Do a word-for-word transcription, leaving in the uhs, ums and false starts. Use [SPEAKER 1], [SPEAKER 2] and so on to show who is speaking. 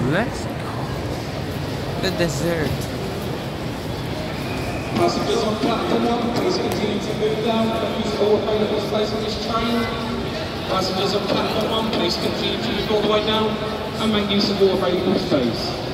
[SPEAKER 1] Let's go. The dessert.
[SPEAKER 2] Passengers on platform one, please continue to move down and use all available space on this train. Passengers on platform one, please continue to move all the way down and make use of all available space.